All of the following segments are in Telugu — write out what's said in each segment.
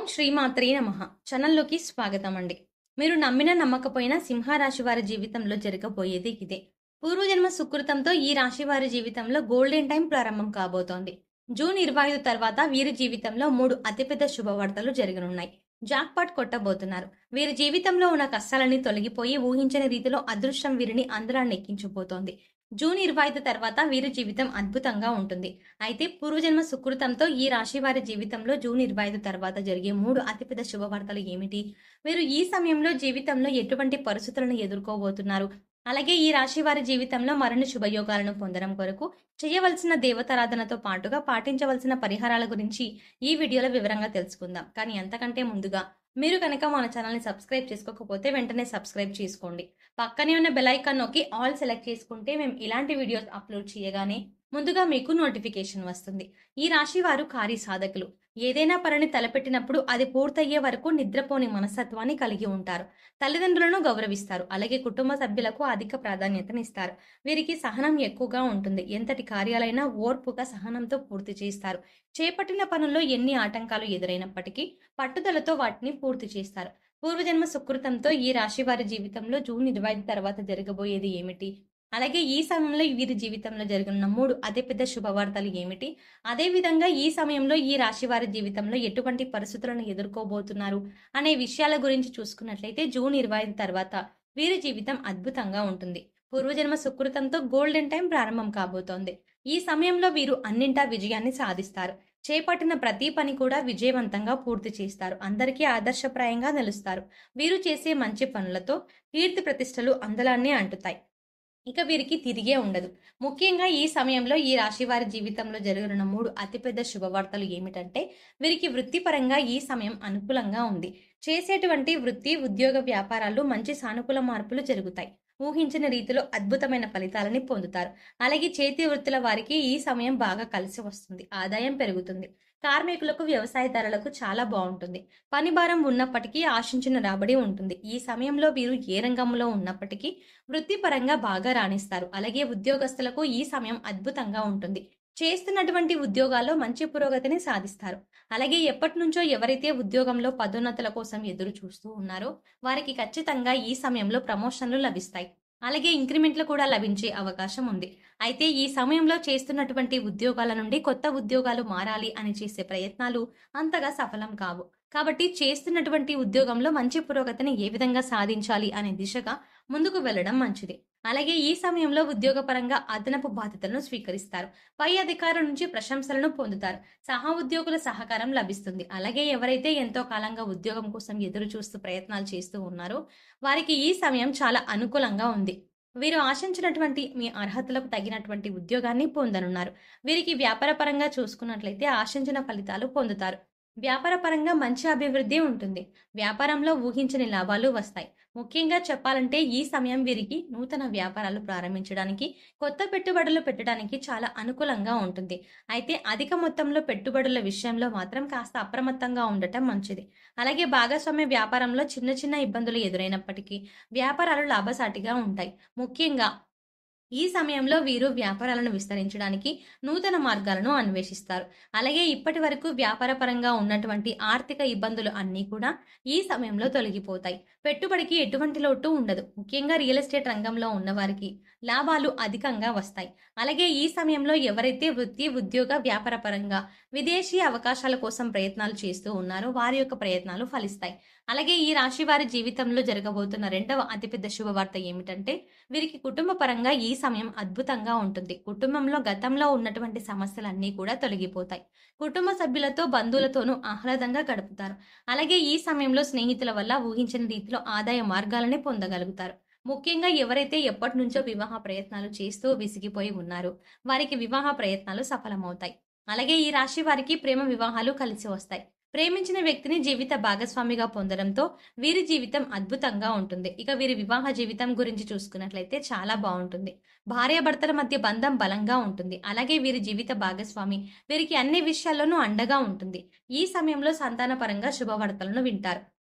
శ్రీమాత్రే నమః. ఛానల్‌లోకి స్వాగతం అండి. మీరు నమ్మినా నమ్మకపోయినా సింహరాశి వారి జీవితంలో జరగబోయేది ఇదే. పూర్వజన్మ సుకృతంతో ఈ రాశి వారి జీవితంలో గోల్డెన్ టైం ప్రారంభం కాబోతోంది. జూన్ 25 తర్వాత వీరి జీవితంలో 3 అతిపెద్ద శుభవార్తలు జరగనున్నాయి. జాక్‌పాట్ కొట్టబోతున్నారు. వీరి జీవితంలో ఉన్న కష్టాలన్నీ తొలగిపోయి ఊహించని రీతిలో అదృష్టం వీరిని అందలాన్ని ఎక్కించబోతోంది. జూన్ 25 తర్వాత వీరి జీవితం అద్భుతంగా ఉంటుంది. అయితే పూర్వజన్మ సుకృతంతో ఈ రాశి వారి జీవితంలో జూన్ 25 తర్వాత జరిగే 3 అతిపెద్ద శుభవార్తలు ఏమిటి? వీరు ఈ సమయంలో జీవితంలో ఎటువంటి పరిస్థితులను ఎదుర్కోబోతున్నారు? అలాగే ఈ రాశి వారి జీవితంలో మరిన్ని శుభయోగాలను పొందడం కొరకు చేయవలసిన దేవతారాధనతో పాటుగా పాటించవలసిన పరిహారాల గురించి ఈ వీడియోలో వివరంగా తెలుసుకుందాం. కానీ అంతకంటే ముందుగా మీరు కనుక మన ఛానల్‌ని సబ్స్క్రైబ్ చేసుకోకపోతే వెంటనే సబ్స్క్రైబ్ చేసుకోండి. పక్కనే ఉన్న బెల్ ఐకాన్ నొక్కి ఆల్ సెలెక్ట్ చేసుకుంటే మేము ఇలాంటి వీడియోస్ అప్‌లోడ్ చేయగానే ముందుగా మీకు నోటిఫికేషన్ వస్తుంది. ఈ రాశి వారు కార్యసాధకులు. ఏదైనా పనిని తలపెట్టినప్పుడు అది పూర్తయ్యే వరకు నిద్రపోని మనస్తత్వాన్ని కలిగి ఉంటారు. తల్లిదండ్రులను గౌరవిస్తారు. అలాగే కుటుంబ సభ్యులకు అధిక ప్రాధాన్యతనిస్తారు. వీరికి సహనం ఎక్కువగా ఉంటుంది. ఎంతటి కార్యాలైనా ఓర్పుగా సహనంతో పూర్తి చేస్తారు. చేపట్టిన పనుల్లో ఎన్ని ఆటంకాలు ఎదురైనప్పటికీ పట్టుదలతో వాటిని పూర్తి చేస్తారు. పూర్వజన్మ సుకృతంతో ఈ రాశి వారి జీవితంలో జూన్ 25 తర్వాత జరగబోయేది ఏమిటి? అలాగే ఈ సమయంలో వీరి జీవితంలో జరగనున్న 3 అతిపెద్ద శుభవార్తలు ఏమిటి? అదే విధంగా ఈ సమయంలో ఈ రాశి వారి జీవితంలో ఎటువంటి పరిస్థితులను ఎదుర్కోబోతున్నారు అనే విషయాల గురించి చూసుకున్నట్లయితే జూన్ 25 తర్వాత వీరి జీవితం అద్భుతంగా ఉంటుంది. పూర్వజన్మ సుకృతంతో గోల్డెన్ టైం ప్రారంభం కాబోతోంది. ఈ సమయంలో వీరు అన్నింటా విజయాన్ని సాధిస్తారు. చేపట్టిన ప్రతి పని కూడా విజయవంతంగా పూర్తి చేస్తారు. అందరికీ ఆదర్శప్రాయంగా నిలుస్తారు. వీరు చేసే మంచి పనులతో కీర్తి ప్రతిష్టలు అందలాన్ని అంటుతాయి. ఇక వీరికి తిరిగే ఉండదు. ముఖ్యంగా ఈ సమయంలో ఈ రాశి వారి జీవితంలో జరగనున్న 3 అతిపెద్ద శుభవార్తలు ఏమిటంటే వీరికి వృత్తిపరంగా ఈ సమయం అనుకూలంగా ఉంది. చేసేటువంటి వృత్తి, ఉద్యోగ వ్యాపారాల్లో మంచి సానుకూల మార్పులు జరుగుతాయి. ఊహించిన రీతిలో అద్భుతమైన ఫలితాలని పొందుతారు. అలాగే చేతి వృత్తుల వారికి ఈ సమయం బాగా కలిసి వస్తుంది. ఆదాయం పెరుగుతుంది. కార్మికులకు, వ్యవసాయదారులకు చాలా బాగుంటుంది. పని భారం ఉన్నప్పటికీ ఆశించిన రాబడి ఉంటుంది. ఈ సమయంలో వీరు ఏ రంగంలో ఉన్నప్పటికీ వృత్తిపరంగా బాగా రాణిస్తారు. అలాగే ఉద్యోగస్తులకు ఈ సమయం అద్భుతంగా ఉంటుంది. చేస్తున్నటువంటి ఉద్యోగాల్లో మంచి పురోగతిని సాధిస్తారు. అలాగే ఎప్పటినుంచో ఎవరైతే ఉద్యోగంలో పదోన్నతుల కోసం ఎదురు చూస్తూ ఉన్నారో వారికి ఖచ్చితంగా ఈ సమయంలో ప్రమోషన్లు లభిస్తాయి. అలాగే ఇంక్రిమెంట్లు కూడా లభించే అవకాశం ఉంది. అయితే ఈ సమయంలో చేస్తున్నటువంటి ఉద్యోగాల నుండి కొత్త ఉద్యోగాలు మారాలి అని చేసే ప్రయత్నాలు అంతగా సఫలం కావు. కాబట్టి చేస్తున్నటువంటి ఉద్యోగంలో మంచి పురోగతిని ఏ విధంగా సాధించాలి అనే దిశగా ముందుకు వెళ్ళడం మంచిది. అలాగే ఈ సమయంలో ఉద్యోగపరంగా అదనపు బాధ్యతలను స్వీకరిస్తారు. పై అధికారుల నుంచి ప్రశంసలను పొందుతారు. సహ ఉద్యోగుల సహకారం లభిస్తుంది. అలాగే ఎవరైతే ఎంతో కాలంగా ఉద్యోగం కోసం ఎదురు చూస్తూ ప్రయత్నాలు చేస్తూ ఉన్నారో వారికి ఈ సమయం చాలా అనుకూలంగా ఉంది. వీరు ఆశించినటువంటి మీ అర్హతలకు తగినటువంటి ఉద్యోగాన్ని పొందనున్నారు. వీరికి వ్యాపారపరంగా చూసుకున్నట్లయితే ఆశించిన ఫలితాలు పొందుతారు. వ్యాపారపరంగా మంచి అభివృద్ధి ఉంటుంది. వ్యాపారంలో ఊహించని లాభాలు వస్తాయి. ముఖ్యంగా చెప్పాలంటే ఈ సమయం వీరికి నూతన వ్యాపారాలు ప్రారంభించడానికి, కొత్త పెట్టుబడులు పెట్టడానికి చాలా అనుకూలంగా ఉంటుంది. అయితే అధిక మొత్తంలో పెట్టుబడుల విషయంలో మాత్రం కాస్త అప్రమత్తంగా ఉండటం మంచిది. అలాగే భాగస్వామ్య వ్యాపారంలో చిన్న చిన్న ఇబ్బందులు ఎదురైనప్పటికీ వ్యాపారాలు లాభసాటిగా ఉంటాయి. ముఖ్యంగా ఈ సమయంలో వీరు వ్యాపారాలను విస్తరించడానికి నూతన మార్గాలను అన్వేషిస్తారు. అలాగే ఇప్పటి వరకు వ్యాపారపరంగా ఉన్నటువంటి ఆర్థిక ఇబ్బందులు అన్నీ కూడా ఈ సమయంలో తొలగిపోతాయి. పెట్టుబడికి ఎటువంటి లోటు ఉండదు. ముఖ్యంగా రియల్ ఎస్టేట్ రంగంలో ఉన్నవారికి లాభాలు అధికంగా వస్తాయి. అలాగే ఈ సమయంలో ఎవరైతే వృత్తి, ఉద్యోగ, వ్యాపార పరంగా విదేశీ అవకాశాల కోసం ప్రయత్నాలు చేస్తూ ఉన్నారో వారి యొక్క ప్రయత్నాలు ఫలిస్తాయి. అలాగే ఈ రాశి వారి జీవితంలో జరగబోతున్న రెండవ అతిపెద్ద శుభవార్త ఏమిటంటే వీరికి కుటుంబ పరంగా ఈ సమయం అద్భుతంగా ఉంటుంది. కుటుంబంలో గతంలో ఉన్నటువంటి సమస్యలన్నీ కూడా తొలగిపోతాయి. కుటుంబ సభ్యులతో, బంధువులతోనూ ఆహ్లాదంగా గడుపుతారు. అలాగే ఈ సమయంలో స్నేహితుల వల్ల ఊహించిన రీతిలో ఆదాయ మార్గాలని పొందగలుగుతారు. ముఖ్యంగా ఎవరైతే ఎప్పటినుంచో వివాహ ప్రయత్నాలు చేస్తూ విసిగిపోయి ఉన్నారో వారికి వివాహ ప్రయత్నాలు సఫలమవుతాయి. అలాగే ఈ రాశి వారికి ప్రేమ వివాహాలు కలిసి వస్తాయి. ప్రేమించిన వ్యక్తిని జీవిత భాగస్వామిగా పొందడంతో వీరి జీవితం అద్భుతంగా ఉంటుంది. ఇక వీరి వివాహ జీవితం గురించి చూసుకున్నట్లయితే చాలా బాగుంటుంది. భార్యాభర్తల మధ్య బంధం బలంగా ఉంటుంది. అలాగే వీరి జీవిత భాగస్వామి వీరికి అన్ని విషయాల్లోనూ అండగా ఉంటుంది. ఈ సమయంలో సంతానపరంగా శుభవార్తలను వింటారు.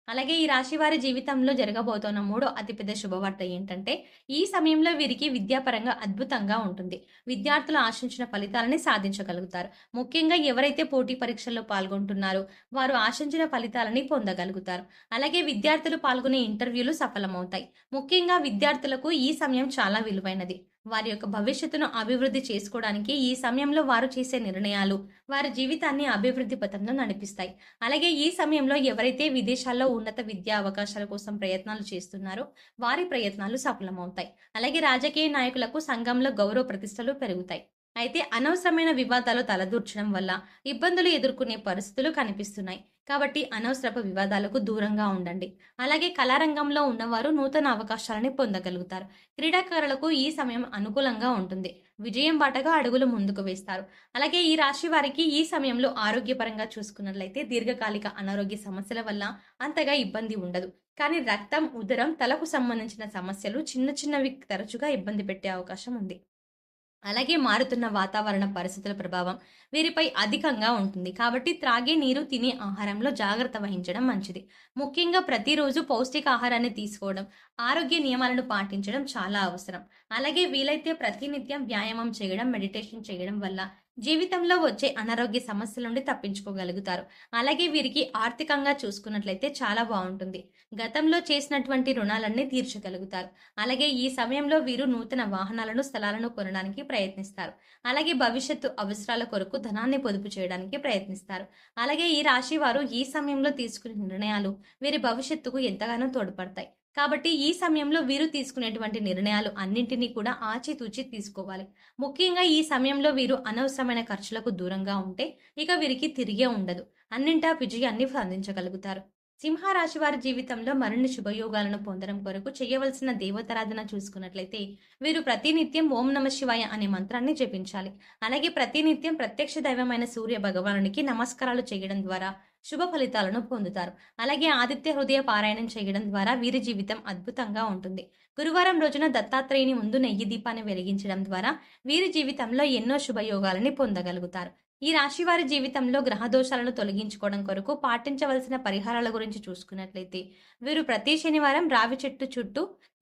అలాగే ఈ రాశి వారి జీవితంలో జరగబోతున్న మూడో అతిపెద్ద శుభవార్త ఏంటంటే, ఈ సమయంలో వీరికి విద్యాపరంగా అద్భుతంగా ఉంటుంది. విద్యార్థులు ఆశించిన ఫలితాలని సాధించగలుగుతారు. ముఖ్యంగా ఎవరైతే పోటీ పరీక్షల్లో పాల్గొంటున్నారో, వారు ఆశించిన ఫలితాలని పొందగలుగుతారు. అలాగే విద్యార్థులు పాల్గొనే ఇంటర్వ్యూలు సఫలమవుతాయి. ముఖ్యంగా విద్యార్థులకు ఈ సమయం చాలా విలువైనది. వారి యొక్క భవిష్యత్తును అభివృద్ధి చేసుకోవడానికి ఈ సమయంలో వారు చేసే నిర్ణయాలు, వారి జీవితాన్ని అభివృద్ధి పథంలో నడిపిస్తాయి. అలాగే ఈ సమయంలో ఎవరైతే విదేశాల్లో ఉన్నత విద్యా అవకాశాల కోసం ప్రయత్నాలు చేస్తున్నారో వారి ప్రయత్నాలు సఫలమవుతాయి. అలాగే రాజకీయ నాయకులకు సంఘంలో గౌరవ ప్రతిష్టలు పెరుగుతాయి. అయితే అనవసరమైన వివాదాలు తలదూర్చడం వల్ల ఇబ్బందులు ఎదుర్కొనే పరిస్థితులు కనిపిస్తున్నాయి. కాబట్టి అనవసరపు వివాదాలకు దూరంగా ఉండండి. అలాగే కళారంగంలో ఉన్నవారు నూతన అవకాశాలని పొందగలుగుతారు. క్రీడాకారులకు ఈ సమయం అనుకూలంగా ఉంటుంది. విజయం బాటగా అడుగులు ముందుకు వేస్తారు. అలాగే ఈ రాశి వారికి ఈ సమయంలో ఆరోగ్యపరంగా చూసుకున్నట్లయితే దీర్ఘకాలిక అనారోగ్య సమస్యల వల్ల అంతగా ఇబ్బంది ఉండదు. కానీ రక్తం, ఉదరం, తలకు సంబంధించిన సమస్యలు చిన్న చిన్నవి తరచుగా ఇబ్బంది పెట్టే అవకాశం ఉంది. అలాగే మారుతున్న వాతావరణ పరిస్థితుల ప్రభావం వీరిపై అధికంగా ఉంటుంది. కాబట్టి త్రాగే నీరు, తినే ఆహారంలో జాగ్రత్త వహించడం మంచిది. ముఖ్యంగా ప్రతిరోజు పౌష్టికాహారాన్ని తీసుకోవడం, ఆరోగ్య నియమాలను పాటించడం చాలా అవసరం. అలాగే వీలైతే ప్రతినిత్యం వ్యాయామం చేయడం, మెడిటేషన్ చేయడం వల్ల జీవితంలో వచ్చే అనారోగ్య సమస్యల నుండి తప్పించుకోగలుగుతారు. అలాగే వీరికి ఆర్థికంగా చూసుకున్నట్లయితే చాలా బాగుంటుంది. గతంలో చేసినటువంటి రుణాలన్నీ తీర్చగలుగుతారు. అలాగే ఈ సమయంలో వీరు నూతన వాహనాలను, స్థలాలను కొనడానికి ప్రయత్నిస్తారు. అలాగే భవిష్యత్తు అవసరాల కొరకు ధనాన్ని పొదుపు చేయడానికి ప్రయత్నిస్తారు. అలాగే ఈ రాశి వారు ఈ సమయంలో తీసుకునే నిర్ణయాలు వీరి భవిష్యత్తుకు ఎంతగానో తోడ్పడతాయి. కాబట్టి ఈ సమయంలో వీరు తీసుకునేటువంటి నిర్ణయాలు అన్నింటినీ కూడా ఆచితూచి తీసుకోవాలి. ముఖ్యంగా ఈ సమయంలో వీరు అనవసరమైన ఖర్చులకు దూరంగా ఉంటే ఇక వీరికి తిరిగే ఉండదు. అన్నింటా విజయాన్ని సాధించగలుగుతారు. సింహరాశి వారి జీవితంలో మరిన్ని శుభయోగాలను పొందడం కొరకు చేయవలసిన దేవతారాధన చూసుకున్నట్లయితే వీరు ప్రతినిత్యం ఓం నమ శివాయ అనే మంత్రాన్ని జపించాలి. అలాగే ప్రతినిత్యం ప్రత్యక్ష దైవమైన సూర్య భగవానునికి నమస్కారాలు చేయడం ద్వారా శుభ ఫలితాలను పొందుతారు. అలాగే ఆదిత్య హృదయ పారాయణం చేయడం ద్వారా వీరి జీవితం అద్భుతంగా ఉంటుంది. గురువారం రోజున దత్తాత్రేయుని ముందు నెయ్యి దీపాన్ని వెలిగించడం ద్వారా వీరి జీవితంలో ఎన్నో శుభయోగాలని పొందగలుగుతారు. ఈ రాశి వారి జీవితంలో గ్రహ దోషాలను తొలగించుకోవడం కొరకు పాటించవలసిన పరిహారాల గురించి చూసుకున్నట్లయితే వీరు ప్రతి శనివారం రావి చెట్టు చుట్టూ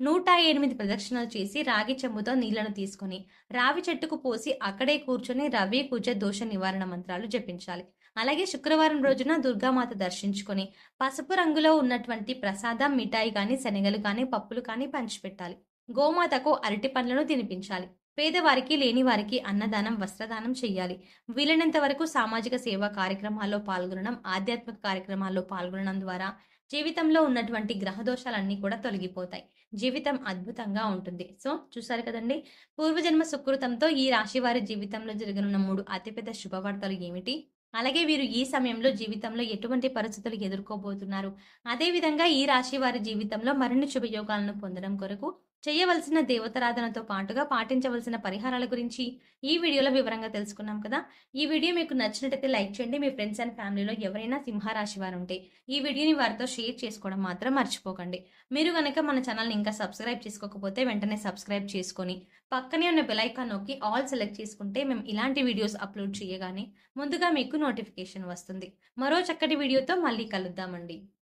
108 ప్రదక్షిణలు చేసి రాగి చెంబుతో నీళ్లను తీసుకొని రావి చెట్టుకు పోసి అక్కడే కూర్చొని రవి కుజ దోష నివారణ మంత్రాలు జపించాలి. అలాగే శుక్రవారం రోజున దుర్గామాత దర్శించుకొని పసుపు రంగులో ఉన్నటువంటి ప్రసాదం, మిఠాయి కానీ, శనగలు కానీ, పప్పులు కానీ పంచిపెట్టాలి. గోమాతకు అరటి పండ్లను తినిపించాలి. పేదవారికి, లేని వారికి అన్నదానం, వస్త్రదానం చేయాలి. వీలైనంత వరకు సామాజిక సేవా కార్యక్రమాల్లో పాల్గొనడం, ఆధ్యాత్మిక కార్యక్రమాల్లో పాల్గొనడం ద్వారా జీవితంలో ఉన్నటువంటి గ్రహ దోషాలన్నీ కూడా తొలగిపోతాయి. జీవితం అద్భుతంగా ఉంటుంది. సో చూసారు కదండి, పూర్వజన్మ సుకృతంతో ఈ రాశి వారి జీవితంలో జరగనున్న 3 అతిపెద్ద శుభవార్తలు ఏమిటి? అలాగే వీరు ఈ సమయంలో జీవితంలో ఎటువంటి పరిస్థితులు ఎదుర్కోబోతున్నారు? అదేవిధంగా ఈ రాశి వారి జీవితంలో మరిన్ని శుభయోగాలను పొందడం కొరకు చేయవలసిన దేవతారాధనతో పాటుగా పాటించవలసిన పరిహారాల గురించి ఈ వీడియోలో వివరంగా తెలుసుకున్నాం కదా. ఈ వీడియో మీకు నచ్చినట్టయితే లైక్ చేయండి. మీ ఫ్రెండ్స్ అండ్ ఫ్యామిలీలో ఎవరైనా సింహరాశి వారు ఉంటే ఈ వీడియోని వారితో షేర్ చేసుకోవడం మాత్రం మర్చిపోకండి. మీరు గనక మన ఛానల్ని ఇంకా సబ్స్క్రైబ్ చేసుకోకపోతే వెంటనే సబ్స్క్రైబ్ చేసుకొని పక్కనే ఉన్న బెల్ ఐకాన్ నొక్కి ఆల్ సెలెక్ట్ చేసుకుంటే మేము ఇలాంటి వీడియోస్ అప్లోడ్ చేయగానే ముందుగా మీకు నోటిఫికేషన్ వస్తుంది. మరో చక్కటి వీడియోతో మళ్ళీ కలుద్దామండి.